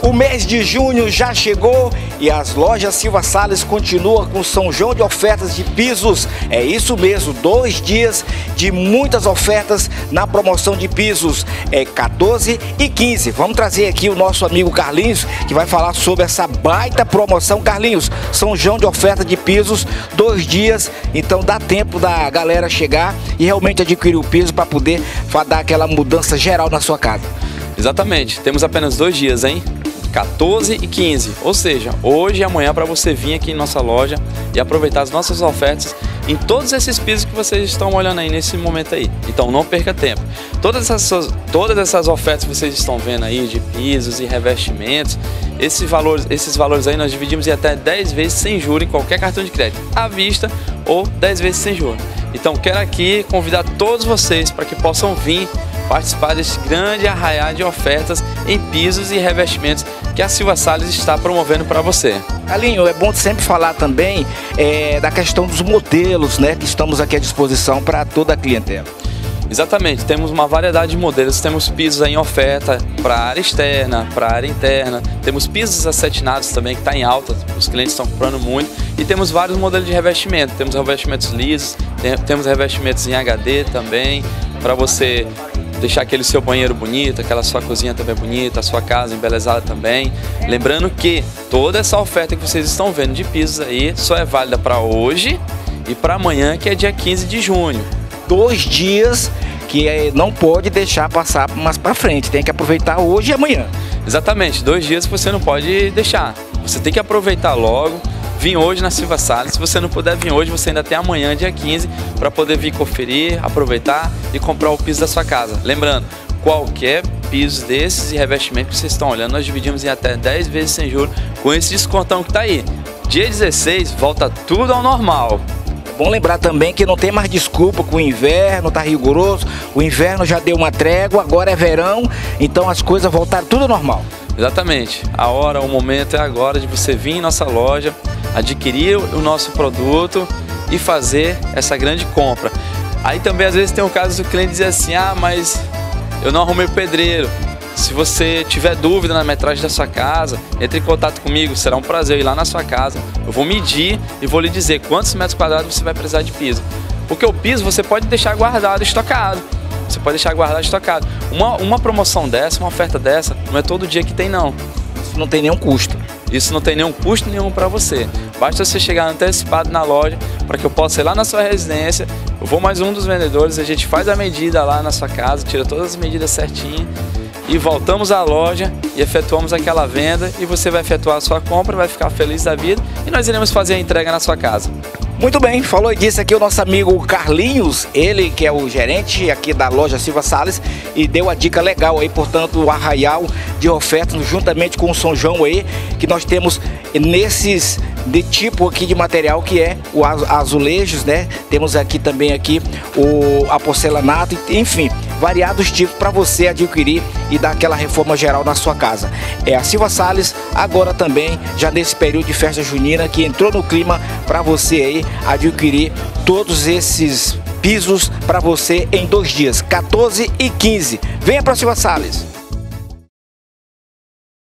O mês de junho já chegou e as lojas Silva Salles continuam com São João de ofertas de pisos. É isso mesmo, 2 dias de muitas ofertas na promoção de pisos, 14 e 15. Vamos trazer aqui o nosso amigo Carlinhos, que vai falar sobre essa baita promoção. Carlinhos, São João de oferta de pisos, 2 dias, então dá tempo da galera chegar e realmente adquirir o piso para poder dar aquela mudança geral na sua casa. Exatamente, temos apenas 2 dias, hein? 14 e 15, ou seja, hoje e amanhã para você vir aqui em nossa loja e aproveitar as nossas ofertas em todos esses pisos que vocês estão olhando aí nesse momento aí. Então não perca tempo. Todas essas ofertas que vocês estão vendo aí de pisos e revestimentos, esses valores aí nós dividimos em até 10 vezes sem juros em qualquer cartão de crédito, à vista ou 10 vezes sem juros. Então quero aqui convidar todos vocês para que possam vir participar desse grande arraial de ofertas em pisos e revestimentos que a Silva Salles está promovendo para você. Carlinhos, é bom sempre falar também da questão dos modelos, né, que estamos aqui à disposição para toda a clientela. Exatamente, temos uma variedade de modelos, temos pisos aí em oferta para a área externa, para a área interna, temos pisos acetinados também que está em alta, os clientes estão comprando muito, e temos vários modelos de revestimento, temos revestimentos lisos, temos revestimentos em HD também, para você deixar aquele seu banheiro bonito, aquela sua cozinha também bonita, a sua casa embelezada também. Lembrando que toda essa oferta que vocês estão vendo de pisos aí só é válida para hoje e para amanhã, que é dia 15 de junho. 2 dias que não pode deixar passar mais para frente, tem que aproveitar hoje e amanhã. Exatamente, 2 dias que você não pode deixar, você tem que aproveitar logo. Vim hoje na Silva Salles. Se você não puder vir hoje, você ainda tem amanhã, dia 15, para poder vir conferir, aproveitar e comprar o piso da sua casa. Lembrando, qualquer piso desses e revestimento que vocês estão olhando, nós dividimos em até 10 vezes sem juros com esse descontão que está aí. Dia 16, volta tudo ao normal. Bom lembrar também que não tem mais desculpa com o inverno, tá rigoroso, o inverno já deu uma trégua, agora é verão, então as coisas voltaram tudo ao normal. Exatamente, a hora, o momento é agora de você vir em nossa loja, adquirir o nosso produto e fazer essa grande compra. Aí também às vezes tem o caso do cliente dizer assim, mas eu não arrumei o pedreiro. Se você tiver dúvida na metragem da sua casa, entre em contato comigo, será um prazer ir lá na sua casa. Eu vou medir e vou lhe dizer quantos metros quadrados você vai precisar de piso. Porque o piso você pode deixar guardado, estocado. Você pode deixar guardado, estocado. Uma promoção dessa, uma oferta dessa, não é todo dia que tem não. Isso não tem nenhum custo. Isso não tem nenhum custo nenhum para você. Basta você chegar antecipado na loja para que eu possa ir lá na sua residência. Eu vou mais um dos vendedores, a gente faz a medida lá na sua casa, tira todas as medidas certinho e voltamos à loja e efetuamos aquela venda e você vai efetuar a sua compra, vai ficar feliz da vida e nós iremos fazer a entrega na sua casa. Muito bem, falou disso aqui o nosso amigo Carlinhos, ele que é o gerente aqui da loja Silva Salles e deu a dica legal aí, portanto, o arraial de ofertas juntamente com o São João aí, que nós temos nesses de tipo aqui de material que é o azulejos, né? Temos aqui também aqui a porcelanato, enfim, variados tipos para você adquirir e dar aquela reforma geral na sua casa. É a Silva Salles agora também, já nesse período de festa junina, que entrou no clima para você aí adquirir todos esses pisos para você em 2 dias, 14 e 15. Venha para Silva Salles.